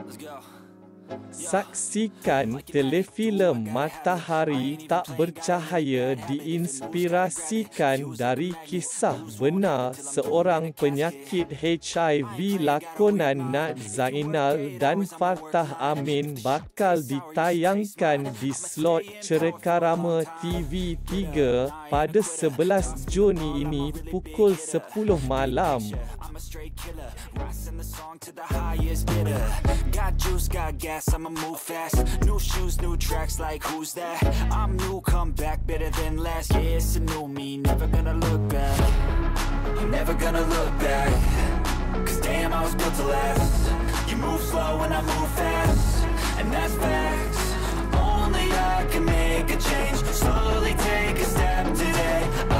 Saksikan telefilem Matahari Tak Bercahaya diinspirasikan dari kisah benar seorang penyakit HIV lakonan Nad Zainal dan Fattah Amin bakal ditayangkan di slot Cerekarama TV3 pada 11 Juni ini pukul 10 malam. Got juice, got gas, I'ma move fast. New shoes, new tracks, like who's that? I'm new, come back, better than last. Yeah, it's a new me, never gonna look back. I'm never gonna look back. Cause damn, I was built to last. You move slow and I move fast, and that's facts. Only I can make a change. Slowly take a step today.